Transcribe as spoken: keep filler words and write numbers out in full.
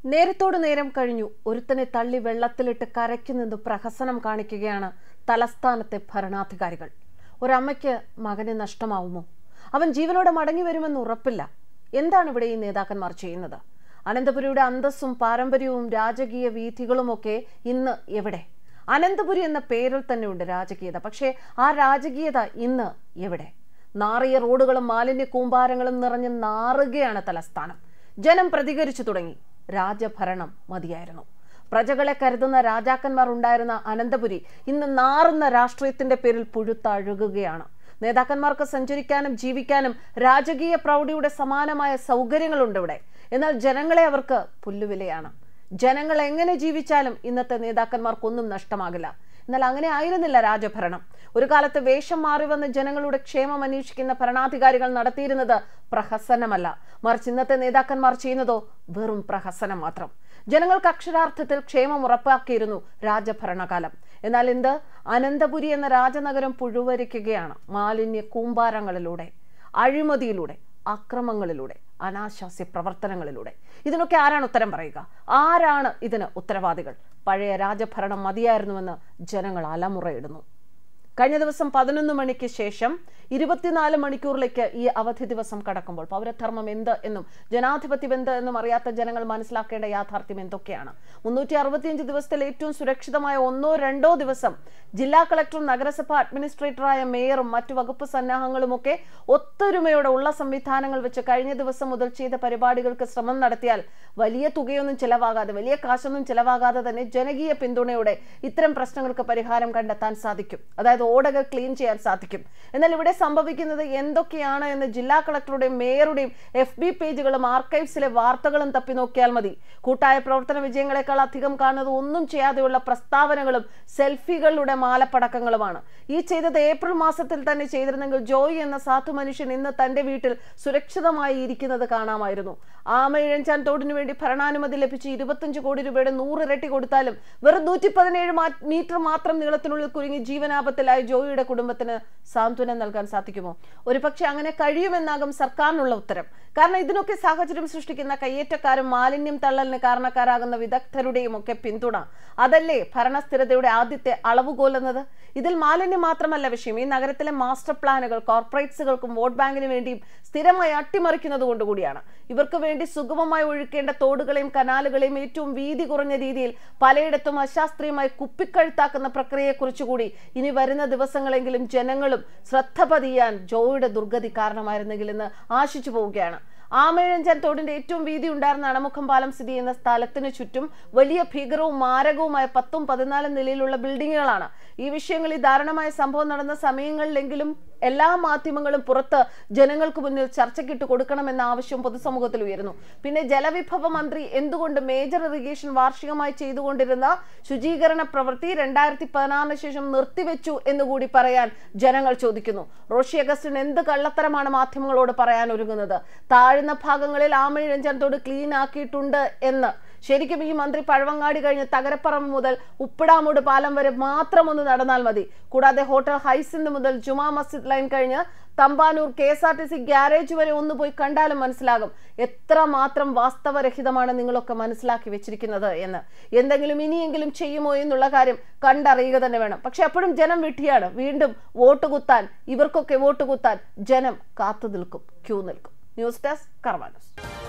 നേരത്തോട് നേരം കഴിഞ്ഞു ഒരുത്തനെ തള്ളി വെള്ളത്തിലിട്ട് കരയ്ക്ക് നിന്ന് പ്രഹസനം കാണിക്കുകയാണ് തലസ്ഥാനത്തെ ഭരണാധികാരികൾ. ഒരമ്മയ്ക്ക് മകനെ നഷ്ടമാവുമോ? അവൻ ജീവനോടെ മടങ്ങി വരുമെന്ന് ഉറപ്പില്ല. എന്താണ് ഇവിടെ ഈ നേതാക്കന്മാർ ചെയ്യുന്നത്? അനന്തപുരിയുടെ അന്തസ്സും പാരമ്പര്യവും രാജകീയ വീഥികളുമൊക്കെ ഇന്ന് എവിടെ? അനന്തപുരി എന്ന പേരിൽ തന്നെയുണ്ട് രാജകീയത. പക്ഷേ ആ രാജകീയത ഇന്ന് എവിടെ? നാറിയ റോഡുകളും മാലിന്യ കൂമ്പാരങ്ങളും നിറഞ്ഞ് നാറുകയാണ് തലസ്ഥാനം. ജനം പ്രതികരിച്ചു തുടങ്ങി. രാജഭരണം മതിയായിരുന്നു. പ്രജകളെ കരുതുന്ന രാജാക്കന്മാർ ഉണ്ടായിരുന്ന അനന്തപുരി ഇന്ന് നാറുന്ന രാഷ്ട്രീയത്തിന്റെ പേരിൽ പുഴുത്തഴുകുകയാണ്. നേതാക്കന്മാർക്ക് സഞ്ചരിക്കാനും ജീവിക്കാനും രാജകീയ പ്രൗഢിയുടെ സമാനമായ സൗകര്യങ്ങളുണ്ട് ഇവിടെ. എന്നാൽ ജനങ്ങളെ അവർക്ക് പുല്ലുവിലയാണ്. ജനങ്ങൾ എങ്ങനെ ജീവിച്ചാലും ഇന്നത്തെ നേതാക്കന്മാർക്കൊന്നും നഷ്ടമാകില്ല. എന്നാൽ അങ്ങനെ ആയിരുന്നില്ല രാജഭരണം. ഒരു കാലത്ത് വേഷം മാറി വന്ന് ജനങ്ങളുടെ ക്ഷേമം അന്വേഷിക്കുന്ന ഭരണാധികാരികൾ നടത്തിയിരുന്നത് പ്രഹസനമല്ല, മറിച്ച് ഇന്നത്തെ നേതാക്കന്മാർ ചെയ്യുന്നതോ വെറും പ്രഹസനം മാത്രം. ജനങ്ങൾക്ക് അക്ഷരാർത്ഥത്തിൽ ക്ഷേമം ഉറപ്പാക്കിയിരുന്നു രാജഭരണകാലം. എന്നാൽ ഇന്ന് അനന്തപുരി എന്ന രാജനഗരം പുഴുവരിക്കുകയാണ്. മാലിന്യ കൂമ്പാരങ്ങളിലൂടെ, അഴിമതിയിലൂടെ, അക്രമങ്ങളിലൂടെ, അനാശാസ്യ പ്രവർത്തനങ്ങളിലൂടെ. ഇതിനൊക്കെ ആരാണ് ഉത്തരം പറയുക? ആരാണ് ഇതിന് ഉത്തരവാദികൾ? പഴയ രാജഭരണം മതിയായിരുന്നുവെന്ന് ജനങ്ങൾ അലമുറയിടുന്നു. കഴിഞ്ഞ ദിവസം പതിനൊന്ന് മണിക്ക് ശേഷം ഇരുപത്തിനാല് മണിക്കൂറിലേക്ക് ഈ അവധി ദിവസം കടക്കുമ്പോൾ പൗരധർമ്മം എന്ത് എന്നും ജനാധിപത്യം എന്ത് എന്നും അറിയാത്ത ജനങ്ങൾ മനസ്സിലാക്കേണ്ട യാഥാർത്ഥ്യം എന്തൊക്കെയാണ്? മുന്നൂറ്റി അറുപത്തിയഞ്ച് ദിവസത്തിൽ ഏറ്റവും സുരക്ഷിതമായ ഒന്നോ രണ്ടോ ദിവസം ജില്ലാ കളക്ടറും നഗരസഭ അഡ്മിനിസ്ട്രേറ്ററായ മേയറും മറ്റു വകുപ്പ് സന്നാഹങ്ങളുമൊക്കെ ഒത്തൊരുമയോടെ ഉള്ള സംവിധാനങ്ങൾ വെച്ച് കഴിഞ്ഞ ദിവസം മുതൽ ചെയ്ത പരിപാടികൾക്ക് ശ്രമം നടത്തിയാൽ വലിയ തുകയൊന്നും ചെലവാകാതെ, വലിയ കാശൊന്നും ചെലവാകാതെ തന്നെ ജനകീയ പിന്തുണയോടെ ഇത്തരം പ്രശ്നങ്ങൾക്ക് പരിഹാരം കണ്ടെത്താൻ സാധിക്കും. അതായത് ഓടകൾ ക്ലീൻ ചെയ്യാൻ സാധിക്കും. എന്നാൽ ഇവിടെ സംഭവിക്കുന്നത് എന്തൊക്കെയാണ് എന്ന് ജില്ലാ കളക്ടറുടെയും മേയറുടെയും എഫ് ബി പേജുകളും ആർക്കൈവ്സിലെ വാർത്തകളും തപ്പി നോക്കിയാൽ മതി. കൂട്ടായ പ്രവർത്തന വിജയങ്ങളെക്കാൾ അധികം കാണുന്നത് ഒന്നും ചെയ്യാതെയുള്ള പ്രസ്താവനകളും സെൽഫികളുടെ മാലപ്പടക്കങ്ങളുമാണ്. ഈ ചെയ്തത് ഏപ്രിൽ മാസത്തിൽ തന്നെ ചെയ്തിരുന്നെങ്കിൽ ജോയി എന്ന സാധു മനുഷ്യൻ ഇന്ന് തന്റെ വീട്ടിൽ സുരക്ഷിതമായി ഇരിക്കുന്നത് കാണാമായിരുന്നു. ആമയിഴഞ്ചാൻ തോടിനു വേണ്ടി ഭരണാനുമതി ലഭിച്ച് ഇരുപത്തിയഞ്ച് കോടി രൂപയുടെ നൂറിരട്ടി കൊടുത്താലും വെറും നൂറ്റി പതിനേഴ് മീറ്റർ മാത്രം നീളത്തിനുള്ളിൽ കുരുങ്ങി ജീവനാപത്തിലായ ജോയിയുടെ കുടുംബത്തിന് സാന്ത്വനം നൽകാൻ സാധിക്കുമോ? ഒരുപക്ഷെ അങ്ങനെ കഴിയുമെന്നാകും സർക്കാരിനുള്ള ഉത്തരം. കാരണം ഇതിനൊക്കെ സാഹചര്യം സൃഷ്ടിക്കുന്ന കയ്യേറ്റക്കാരും മാലിന്യം തള്ളലിന് കാരണക്കാരാകുന്ന വിദഗ്ധരുടെയും ഒക്കെ പിന്തുണ അതല്ലേ ഭരണസ്ഥിരതയുടെ ആദ്യത്തെ അളവുകോലെന്നത്? ഇതിൽ മാലിന്യം മാത്രമല്ല വിഷയം. ഈ നഗരത്തിലെ മാസ്റ്റർ പ്ലാനുകൾ കോർപ്പറേറ്റ്സുകൾക്കും വോട്ട് ബാങ്കിന് വേണ്ടിയും സ്ഥിരമായി അട്ടിമറിക്കുന്നത് കൊണ്ടുകൂടിയാണ്. ഇവർക്ക് വേണ്ടി സുഗമമായി ഒഴുക്കേണ്ട തോടുകളെയും കനാലുകളെയും ഏറ്റവും വീതി കുറഞ്ഞ രീതിയിൽ പലയിടത്തും അശാസ്ത്രീയമായി കുപ്പിക്കഴുത്താക്കുന്ന പ്രക്രിയയെക്കുറിച്ചുകൂടി ഇനി വരുന്ന ദിവസങ്ങളെങ്കിലും ജനങ്ങളും ശ്രദ്ധ പതിയാൻ ജോയിയുടെ ദുർഗതി കാരണമായിരുന്നെങ്കിൽ എന്ന് ആശിച്ചു പോവുകയാണ്. ആമയിഴഞ്ചാൻ തോടിന്റെ ഏറ്റവും വീതി ഉണ്ടായിരുന്ന അണമുഖം പാലം സ്ഥിതി ചെയ്യുന്ന സ്ഥലത്തിന് ചുറ്റും വലിയ ഭീകരവും മാരകവുമായ പത്തും പതിനാലും നിലയിലുള്ള ബിൽഡിങ്ങുകളാണ്. ഈ വിഷയങ്ങളിൽ ദാരുണമായ സംഭവം നടന്ന സമയങ്ങളിലെങ്കിലും എല്ലാ മാധ്യമങ്ങളും പുറത്ത് ജനങ്ങൾക്ക് മുന്നിൽ ചർച്ചയ്ക്കിട്ട് കൊടുക്കണമെന്ന ആവശ്യം പൊതുസമൂഹത്തിൽ ഉയരുന്നു. പിന്നെ ജലവിഭവ മന്ത്രി എന്തുകൊണ്ട് മേജർ ഇറിഗേഷൻ വാർഷികമായി ചെയ്തുകൊണ്ടിരുന്ന ശുചീകരണ പ്രവൃത്തി രണ്ടായിരത്തി പതിനാറിന് ശേഷം നിർത്തിവെച്ചു എന്നുകൂടി പറയാൻ ജനങ്ങൾ ചോദിക്കുന്നു. റോഷി അഗസ്റ്റിൻ എന്ത് കള്ളത്തരമാണ് മാധ്യമങ്ങളോട് പറയാൻ ഒരുങ്ങുന്നത്? താഴ്ന്ന ഭാഗങ്ങളിൽ ആമയിഴഞ്ചാൻ തോട് ക്ലീൻ ആക്കിയിട്ടുണ്ട് എന്ന്. ശരിക്കും ഈ മന്ത്രി പഴവങ്ങാടി കഴിഞ്ഞ് തകരപ്പറമ്പ് മുതൽ ഉപ്പിടാമൂട് പാലം വരെ മാത്രം ഒന്ന് നടന്നാൽ മതി. കൂടാതെ ഹോട്ടൽ ഹൈസിന്ദ് മുതൽ ജുമാ മസ്ജിദ് ലൈൻ കഴിഞ്ഞ് Thampanoor K S R T C garage വരെ ഒന്ന് പോയി കണ്ടാലും മനസ്സിലാകും എത്ര മാത്രം വാസ്തവരഹിതമാണ് നിങ്ങളൊക്കെ മനസ്സിലാക്കി വെച്ചിരിക്കുന്നത് എന്ന്. എന്തെങ്കിലും ഇനിയെങ്കിലും ചെയ്യുമോ എന്നുള്ള കാര്യം കണ്ടറിയുക തന്നെ വേണം. പക്ഷെ അപ്പോഴും ജനം വിട്ടിയാണ്. വീണ്ടും വോട്ട് കുത്താൻ, ഇവർക്കൊക്കെ വോട്ട് കുത്താൻ ജനം കാത്തു നിൽക്കും, ക്യൂ നിൽക്കും. News desk Karma news.